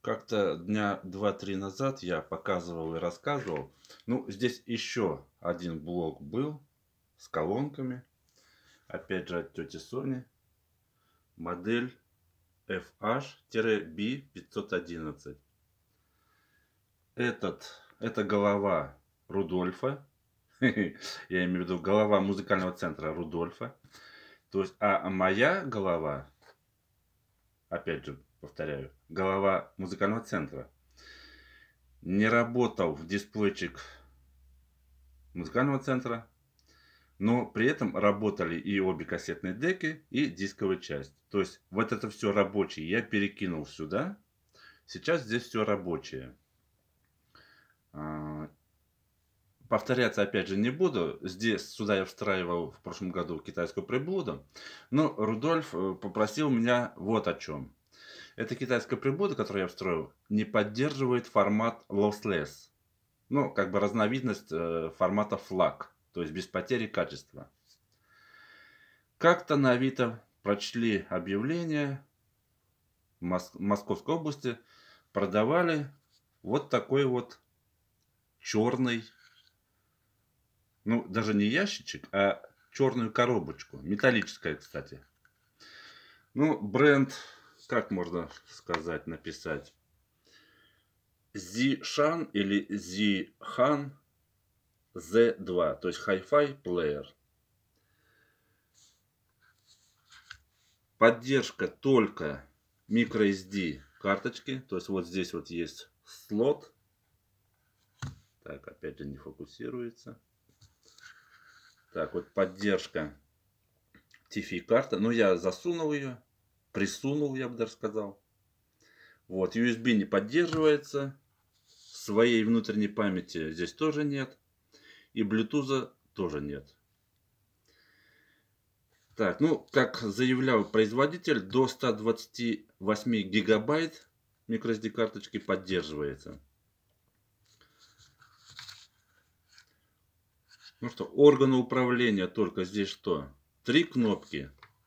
Как-то дня два-три назад я показывал и рассказывал. Ну, здесь еще один блок был с колонками. Опять же от тети Сони. Модель FH-B511. Это голова Рудольфа. Я имею в виду голова музыкального центра Рудольфа. То есть, а моя голова, опять же, повторяю, голова музыкального центра, не работал в дисплейчик музыкального центра, но при этом работали и обе кассетные деки, и дисковая часть. То есть вот это все рабочее я перекинул сюда. Сейчас здесь все рабочее. А, Повторяться опять же не буду. Сюда я встраивал в прошлом году китайскую приблуду. Но Рудольф попросил меня вот о чем. Эта китайская приблуда, которую я встроил, не поддерживает формат lossless. Ну, как бы разновидность формата FLAC. То есть без потери качества. Как-то на Авито прочли объявление в Московской области. Продавали вот такой вот черный, ну, даже не ящичек, а черную коробочку. Металлическая, кстати. Ну, бренд, как можно сказать, написать? Zishan или Zihan Z2, то есть Hi-Fi Player. Поддержка только microSD карточки, то есть вот здесь вот есть слот. Так, опять же не фокусируется. Так, вот поддержка TIFI карта. Ну, я засунул ее, присунул, я бы даже сказал. Вот, USB не поддерживается. Своей внутренней памяти здесь тоже нет. И Bluetooth тоже нет. Так, ну, как заявлял производитель, до 128 гигабайт microSD карточки поддерживается. Ну что, органы управления только здесь что? 3 кнопки.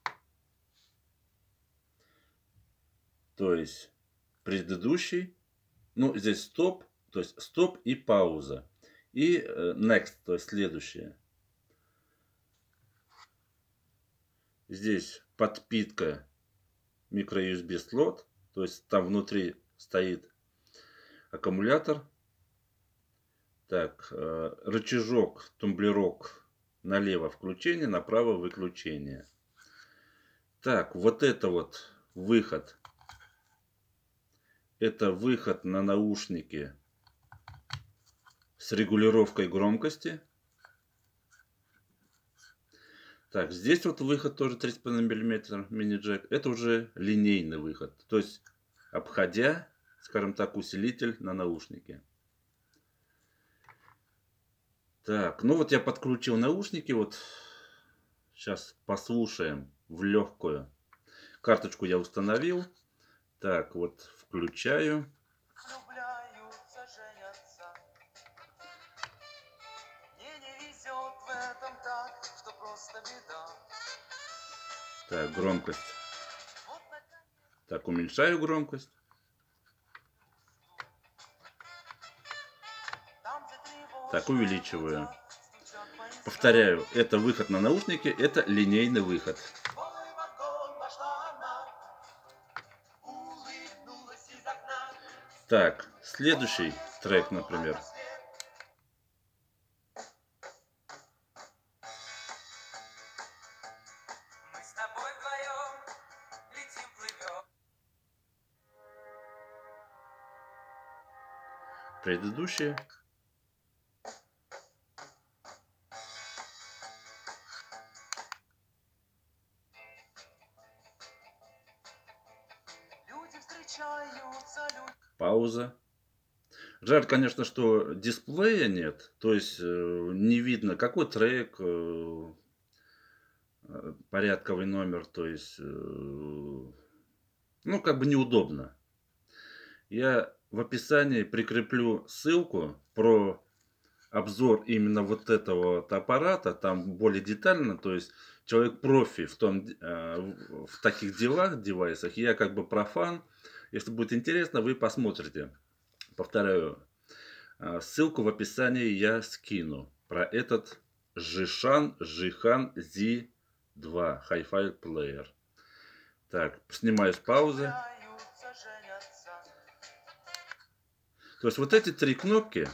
То есть предыдущий. Ну, здесь стоп. То есть стоп и пауза. И next, то есть следующее. Здесь подпитка microUSB слот. То есть там внутри стоит аккумулятор. Так, рычажок, тумблерок налево включение, направо выключение. Так, вот это вот выход. Это выход на наушники с регулировкой громкости. Так, здесь вот выход тоже 3,5 мм мини-джек. Это уже линейный выход. То есть, обходя, скажем так, усилитель на наушнике. Так, ну вот я подключил наушники. Вот сейчас послушаем в легкую. Карточку я установил. Так, вот включаю. Влюбляются, женятся. Мне не везет в этом так, что просто беда. Так, громкость. Так, уменьшаю громкость. Так, увеличиваю. Повторяю, это выход на наушники, это линейный выход. Так, следующий трек, например. Предыдущие. Пауза. Жаль, конечно, что дисплея нет. То есть не видно, какой трек, порядковый номер. То есть, ну, как бы неудобно. Я в описании прикреплю ссылку про обзор именно вот этого вот аппарата. Там более детально. То есть человек профи в таких делах, девайсах. Я как бы профан. Если будет интересно, вы посмотрите. Повторяю, ссылку в описании я скину про этот Jihan Z2 Hi-Fi Player. Так, снимаю с паузы. То есть вот эти три кнопки,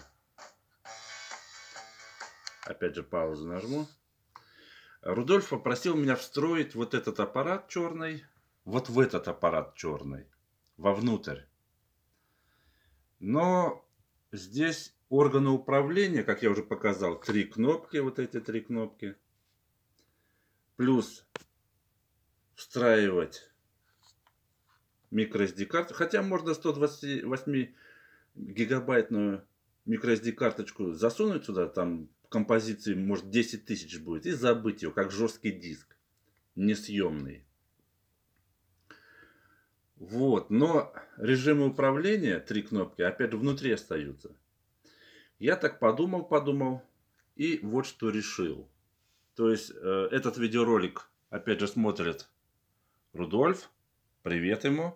опять же паузу нажму. Рудольф попросил меня встроить вот этот аппарат черный, вот в этот аппарат черный, вовнутрь. Но здесь органы управления, как я уже показал, три кнопки, вот эти три кнопки. Плюс встраивать microSD карту. Хотя можно 128 гигабайтную microSD карточку засунуть сюда, там композиции может 10 тысяч будет, и забыть ее, как жесткий диск, несъемный. Вот, но режимы управления, три кнопки, опять же, внутри остаются. Я так подумал, и вот что решил. То есть, этот видеоролик, опять же, смотрит Рудольф. Привет ему.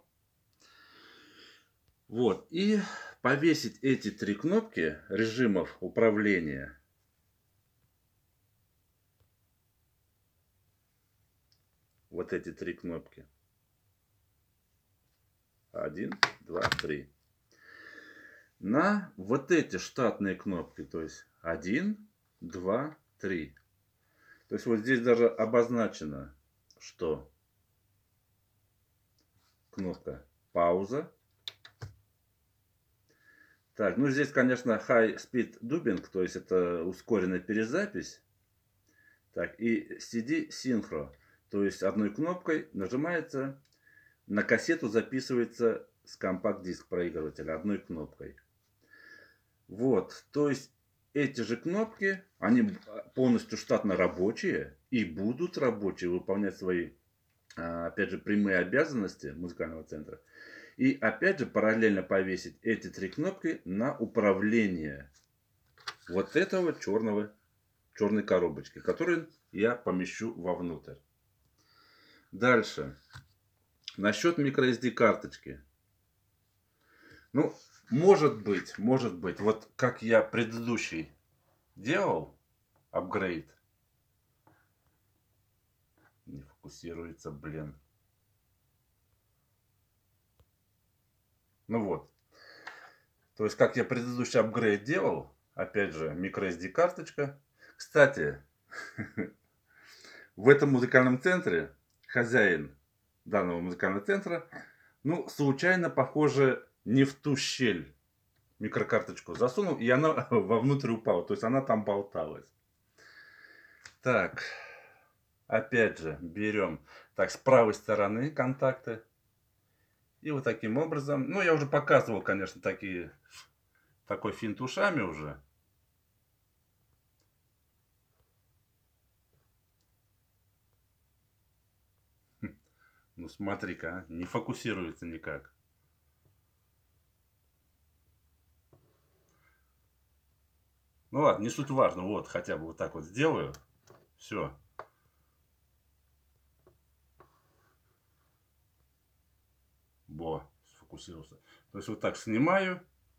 Вот, и повесить эти три кнопки режимов управления вот эти три кнопки. 1, 2, 3. На вот эти штатные кнопки. То есть 1, 2, 3. То есть вот здесь даже обозначено, что кнопка пауза. Так, ну здесь, конечно, High Speed Dubbing, то есть это ускоренная перезапись. Так, и CD Synchro. То есть одной кнопкой нажимается, на кассету записывается с компакт-диск проигрывателя одной кнопкой. Вот, то есть эти же кнопки, они полностью штатно рабочие и будут рабочие, выполнять свои, опять же, прямые обязанности музыкального центра. И опять же параллельно повесить эти три кнопки на управление вот этого черной коробочки, которую я помещу вовнутрь. Дальше. Насчет microSD карточки. Ну, может быть, вот как я предыдущий делал, апгрейд. Не фокусируется, блин. Ну вот. То есть, как я предыдущий апгрейд делал, опять же, microSD карточка. Кстати, в этом музыкальном центре хозяин данного музыкального центра, ну, случайно, похоже, не в ту щель микрокарточку засунул, и она вовнутрь упала. То есть она там болталась. Так, опять же, берем так с правой стороны контакты. И вот таким образом, ну, я уже показывал, конечно, такой финт ушами уже. Ну, смотри-ка, не фокусируется никак. Ну ладно, не суть важно. Вот, хотя бы вот так вот сделаю. Все. Во, сфокусировался. То есть вот так снимаю.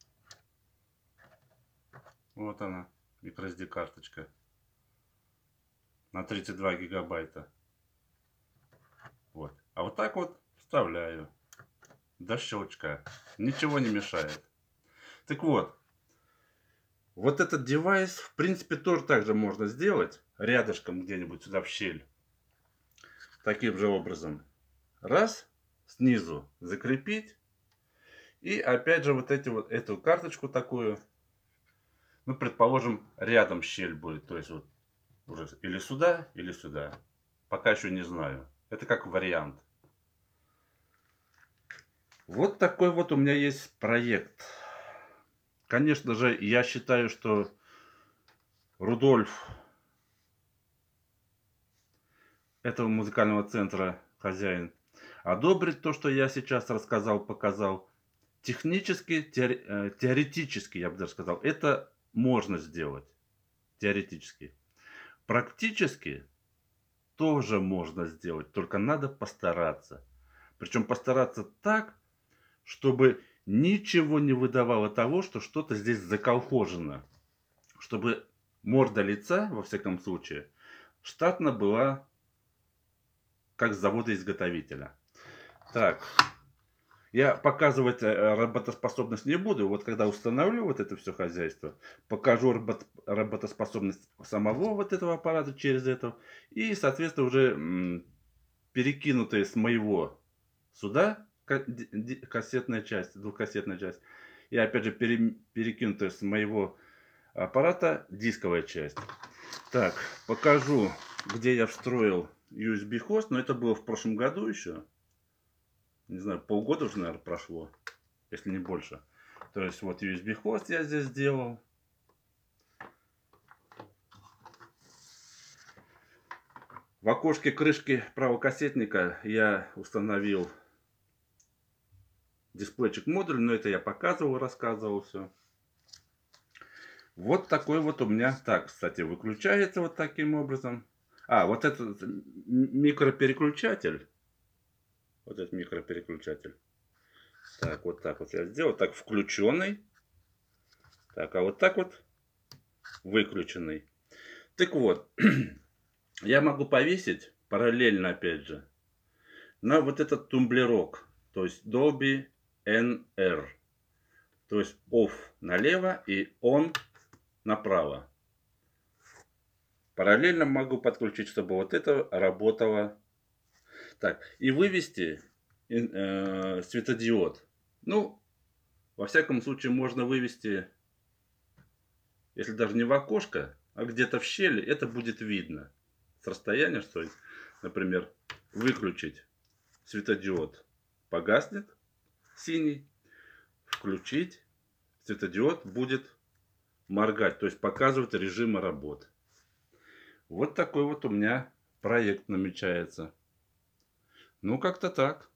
Вот она, microSD карточка. На 32 гигабайта. Вот. А вот так вот вставляю. До щелчка. Ничего не мешает. Так вот. Вот этот девайс, в принципе, тоже так же можно сделать. Рядышком где-нибудь сюда в щель. Таким же образом. Раз. Снизу закрепить. И опять же вот эту карточку такую. Ну, предположим, рядом щель будет. То есть вот уже или сюда, или сюда. Пока еще не знаю. Это как вариант. Вот такой вот у меня есть проект. Конечно же, я считаю, что Рудольф этого музыкального центра, хозяин, одобрит то, что я сейчас рассказал, показал. Технически, теоретически, я бы даже сказал, это можно сделать. Теоретически. Практически тоже можно сделать, только надо постараться. Причем постараться так, чтобы ничего не выдавало того, что что-то здесь заколхожено. Чтобы морда лица, во всяком случае, штатно была как с завода-изготовителя. Так, я показывать работоспособность не буду. Вот когда установлю вот это все хозяйство, покажу работоспособность самого вот этого аппарата через это. И, соответственно, уже перекинутые с моего сюда кассетная часть, двухкассетная часть. И опять же перекинутая с моего аппарата дисковая часть. Так, покажу, где я встроил USB хост. Но это было в прошлом году еще. Не знаю, полгода уже, наверное, прошло. Если не больше. То есть вот USB хост я здесь сделал. В окошке крышки правого кассетника я установил дисплейчик модуль, но это я показывал, рассказывал все. Вот такой вот у меня, так, кстати, выключается вот таким образом. А, вот этот микропереключатель. Вот этот микропереключатель. Так вот я сделал. Так, включенный. Так, а вот так вот выключенный. Так вот, я могу повесить параллельно, опять же, на вот этот тумблерок. То есть Dolby NR. То есть off налево и on направо. Параллельно могу подключить, чтобы вот это работало. Так, и вывести светодиод. Ну, во всяком случае, можно вывести, если даже не в окошко, а где-то в щели, это будет видно. С расстояния, что, например, выключить светодиод, погаснет синий, включить, светодиод будет моргать, то есть показывать режимы работы. Вот такой вот у меня проект намечается. Ну, как-то так.